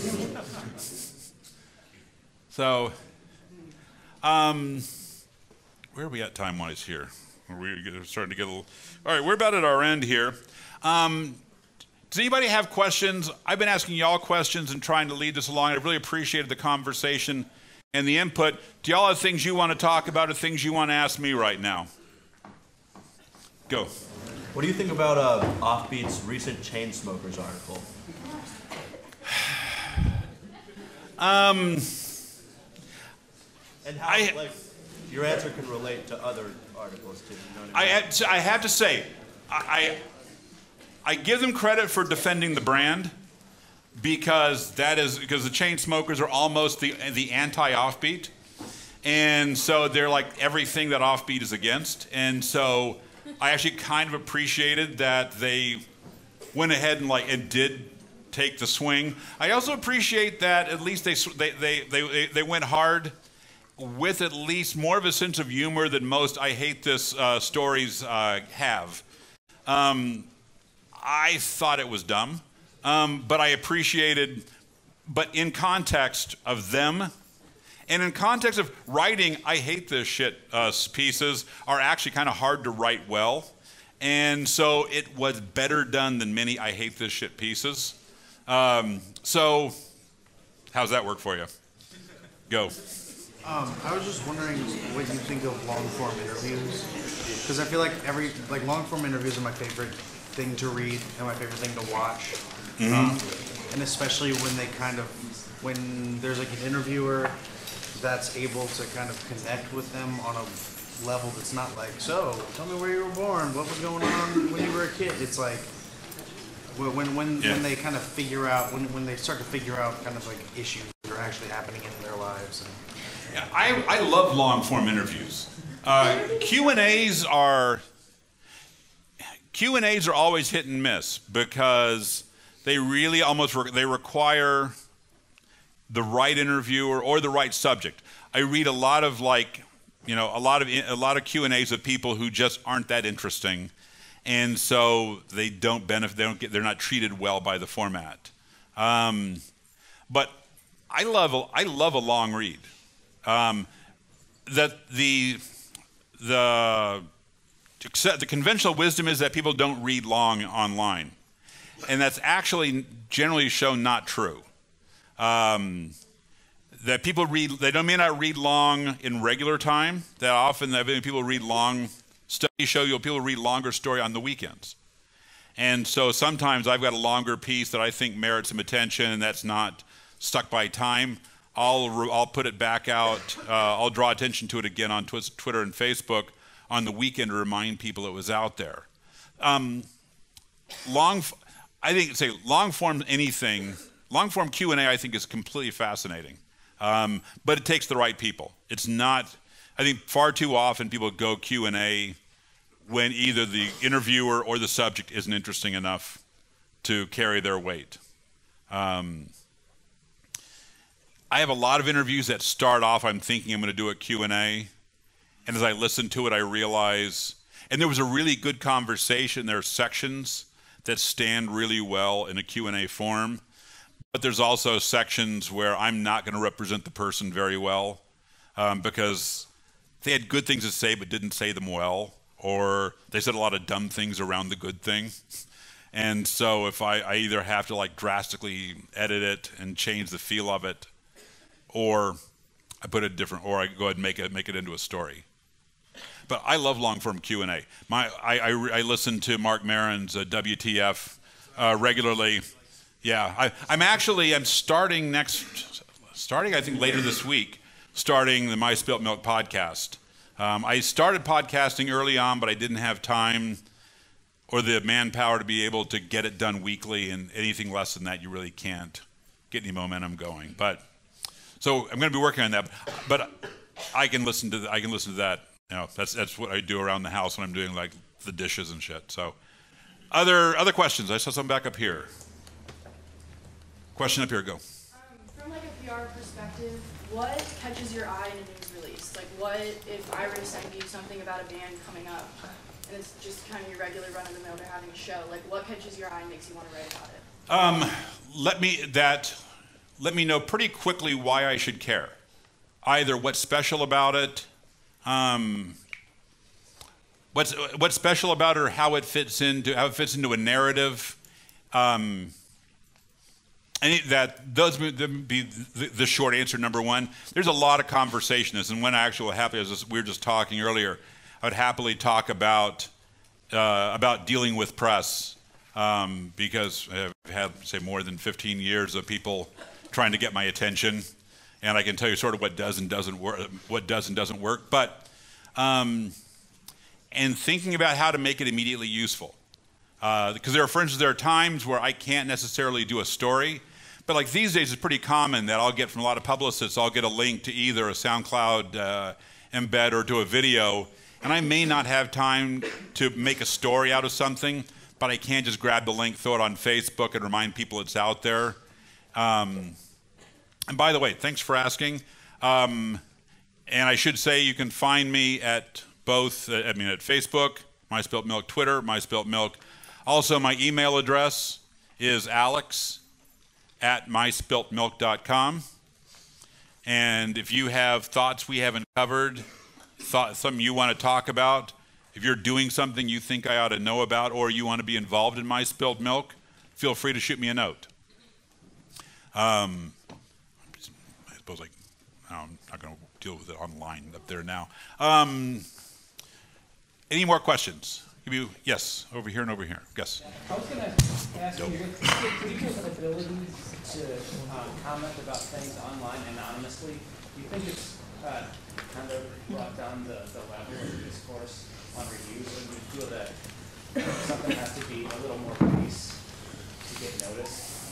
So, um, where are we at time-wise here? We're starting to get a little... All right, we're about at our end here. Um, does anybody have questions? I've been asking y'all questions and trying to lead this along. I really appreciated the conversation and the input. Do y'all have things you want to talk about or things you want to ask me right now? Go. What do you think about uh, Offbeat's recent Chainsmokers article? Um, And how, I, like, your answer can relate to other articles too. You know what I, I mean? had to, I have to say, I, I I give them credit for defending the brand because that is because the Chainsmokers are almost the the anti-offbeat, and so they're like everything that offbeat is against. And so I actually kind of appreciated that they went ahead and like and did take the swing. I also appreciate that at least they they they they, they went hard with at least more of a sense of humor than most I Hate This uh, stories uh, have. Um, I thought it was dumb, um, but I appreciated, but in context of them, and in context of writing I Hate This shit uh, pieces are actually kind of hard to write well, and so it was better done than many I Hate This shit pieces. Um, so, how's that work for you? Go. Um, I was just wondering what you think of long-form interviews, because I feel like every like long-form interviews are my favorite thing to read and my favorite thing to watch, Mm-hmm. um, and especially when they kind of when there's like an interviewer that's able to kind of connect with them on a level that's not like, so tell me where you were born, what was going on when you were a kid. It's like when when when, Yeah. when they kind of figure out when when they start to figure out kind of like issues that are actually happening in their lives. And, Yeah, I, I love long form interviews. Uh, Q and A's are Q and A's are always hit and miss because they really almost re they require the right interviewer or the right subject. I read a lot of like you know a lot of a lot of Q and A's of people who just aren't that interesting, and so they don't benefit. They don't get. They're not treated well by the format. Um, but I love a, I love a long read. Um, that the the the conventional wisdom is that people don't read long online, and that's actually generally shown not true. Um, that people read they don't may not read long in regular time. That often that people read long studies show you people read longer story on the weekends, and so sometimes I've got a longer piece that I think merits some attention, and that's not stuck by time. I'll, I'll put it back out. Uh, I'll draw attention to it again on tw Twitter and Facebook on the weekend to remind people it was out there. Um, long, I think, say long form anything, long form Q and A I think is completely fascinating, um, but it takes the right people. It's not, I think far too often people go Q and A when either the interviewer or the subject isn't interesting enough to carry their weight. Um, I have a lot of interviews that start off, I'm thinking I'm going to do a Q and A, and as I listen to it, I realize, and there was a really good conversation, there are sections that stand really well in a Q and A form, but there's also sections where I'm not going to represent the person very well, um, because they had good things to say but didn't say them well, or they said a lot of dumb things around the good thing. And so if I, I either have to like drastically edit it and change the feel of it, or I put it different, or I go ahead and make it make it into a story. But I love long form Q and A. My I, I, I listen to Mark Maron's uh, W T F uh, regularly. Yeah, I, I'm actually I'm starting next, starting I think later this week, starting the My Spilt Milk podcast. Um, I started podcasting early on, but I didn't have time or the manpower to be able to get it done weekly, and anything less than that, you really can't get any momentum going. But so I'm going to be working on that, but I can listen to the, I can listen to that. You know, that's that's what I do around the house when I'm doing like the dishes and shit. So, other other questions? I saw some back up here. Question up here, go. Um, from like a P R perspective, what catches your eye in a news release? Like, what if I were to send you something about a band coming up, and it's just kind of your regular run of the mill, they're having a show? Like, what catches your eye and makes you want to write about it? Um, let me that. Let me know pretty quickly why I should care. Either what's special about it, um, what's what's special about it, or how it fits into how it fits into a narrative. Um, and that those would be the, the short answer. Number one, there's a lot of conversation. And when I actually happily, as we were just talking earlier, I would happily talk about uh, about dealing with press, um, because I've had say more than fifteen years of people trying to get my attention, and I can tell you sort of what does and doesn't work, what does and doesn't work. But um, and thinking about how to make it immediately useful, uh, because there are, for instance, there are times where I can't necessarily do a story, but like these days, it's pretty common that I'll get from a lot of publicists, I'll get a link to either a SoundCloud uh, embed or to a video, and I may not have time to make a story out of something, but I can't just grab the link, throw it on Facebook, and remind people it's out there. Um, and by the way, thanks for asking. Um, and I should say you can find me at both, uh, I mean at Facebook, My Spilt Milk, Twitter, My Spilt Milk. Also, my email address is alex at my spilt milk dot com. And if you have thoughts we haven't covered, thought, something you want to talk about, if you're doing something you think I ought to know about, or you want to be involved in My Spilt Milk, feel free to shoot me a note. Um, I suppose like, no, I'm not going to deal with it online up there now. Um, any more questions? Give you, yes, over here and over here. Yes. I was going to ask Dope. you, do you have an ability to um, comment about things online anonymously? Do you think it's uh, kind of brought down the, the level of discourse on reviews, or do you feel that something has to be a little more police to get noticed?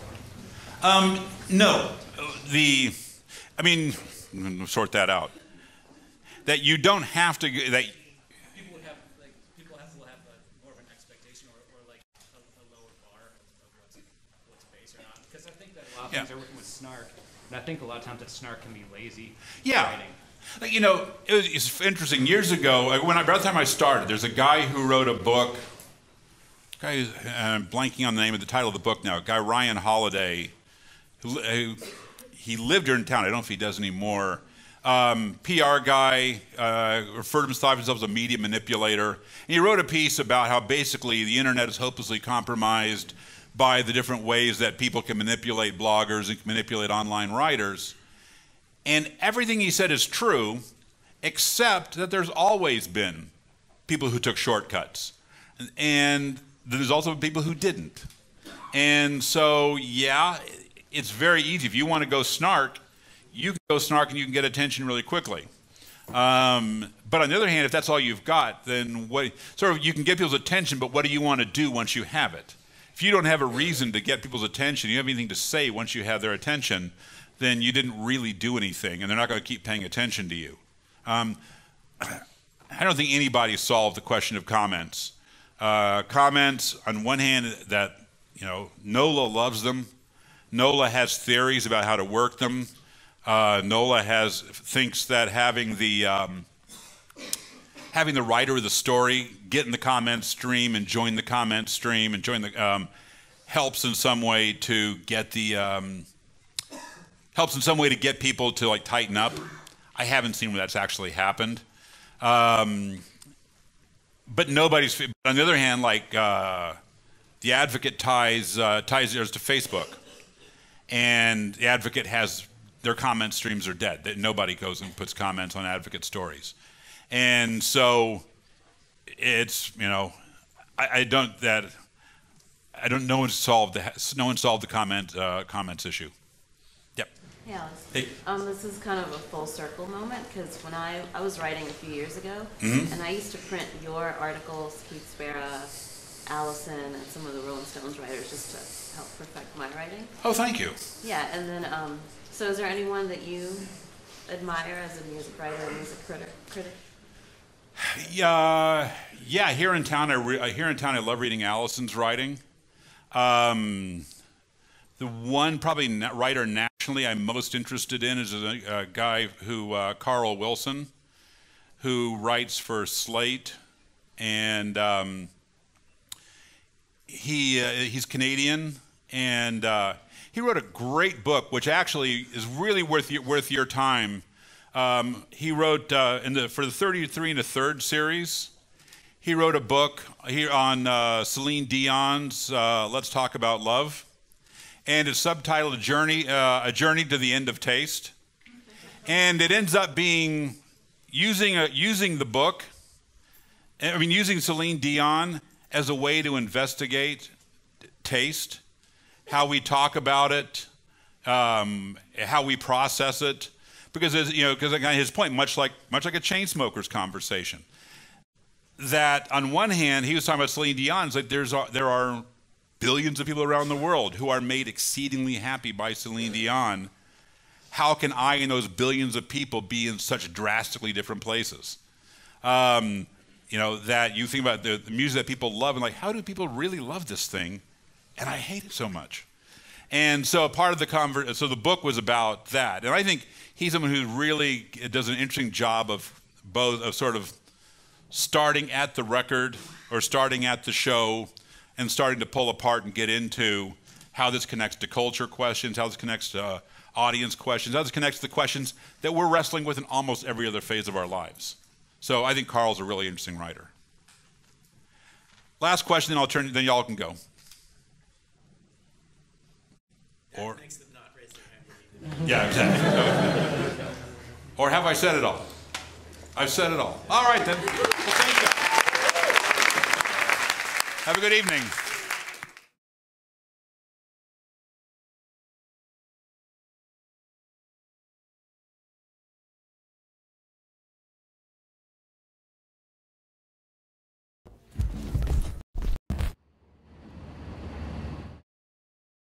Um, no. The, I mean, I'm going to sort that out. That you don't have to, that People would have, like, people have to have a, more of an expectation or, or like a, a lower bar of, of what's, what's base or not. Because I think that a lot of Yeah. things are working with snark, and I think a lot of times that snark can be lazy. Yeah. writing. Like, you know, it was, it's interesting. Years ago, like, when I, by the time I started, there's a guy who wrote a book. Guy, uh, I'm blanking on the name of the title of the book now. A guy, Ryan Holiday, who, who he lived here in town. I don't know if he does anymore. Um, P R guy, uh, referred to himself as a media manipulator. And he wrote a piece about how basically the internet is hopelessly compromised by the different ways that people can manipulate bloggers and manipulate online writers. And everything he said is true, except that there's always been people who took shortcuts. And there's also people who didn't. And so, yeah, it's very easy. If you want to go snark, you can go snark and you can get attention really quickly. Um, but on the other hand, if that's all you've got, then what, sort of you can get people's attention, but what do you want to do once you have it? If you don't have a reason to get people's attention, you don't have anything to say once you have their attention, then you didn't really do anything, and they're not going to keep paying attention to you. Um, I don't think anybody solved the question of comments. Uh, comments, on one hand, that, you know, NOLA loves them. NOLA has theories about how to work them. Uh, NOLA has thinks that having the um, having the writer of the story get in the comment stream and join the comment stream and join the um, helps in some way to get the um, helps in some way to get people to like tighten up. I haven't seen where that's actually happened. Um, but nobody's. On the other hand, like uh, the Advocate ties uh, ties theirs to Facebook, and the Advocate has. Their comment streams are dead. That nobody goes and puts comments on Advocate stories, and so it's, you know, I, I don't that I don't. No one solved the no one solved the comment uh, comments issue. Yep. Hey, Alex. Hey. Um, this is kind of a full circle moment because when I I was writing a few years ago, Mhm. and I used to print your articles, Keith Sparrow, Allison, and some of the Rolling Stones writers just to help perfect my writing. Oh, thank you. Yeah, and then um. So is there anyone that you admire as a music writer or music critic? critic? Yeah, yeah. Here in town, I re here in town, I love reading Allison's writing. Um, the one probably na writer nationally I'm most interested in is a, a guy who uh, Carl Wilson, who writes for Slate, and um, he uh, he's Canadian, and uh, he wrote a great book, which actually is really worth your, worth your time. Um, he wrote uh, in the for the thirty-three and a third series. He wrote a book here on uh, Celine Dion's uh, "Let's Talk About Love," and it's subtitled "A Journey, uh, A Journey to the End of Taste." And it ends up being using a, using the book. I mean, using Celine Dion as a way to investigate taste, how we talk about it, um, how we process it, because as, you know, because again, his point, much like much like a chain smoker's conversation, that on one hand he was talking about Celine Dion. It's like there's there are billions of people around the world who are made exceedingly happy by Celine Dion. How can I and those billions of people be in such drastically different places? Um, you know, that you think about the, the music that people love, and like, how do people really love this thing? And I hate it so much. And so part of the conver- so the book was about that. And I think he's someone who really does an interesting job of both of sort of starting at the record or starting at the show and starting to pull apart and get into how this connects to culture questions, how this connects to uh, audience questions, how this connects to the questions that we're wrestling with in almost every other phase of our lives. So I think Carl's a really interesting writer. Last question, then I'll turn, then y'all can go. Or, yeah, exactly. Or have I said it all? I've said it all. All right, then. Well, thank you. Have a good evening.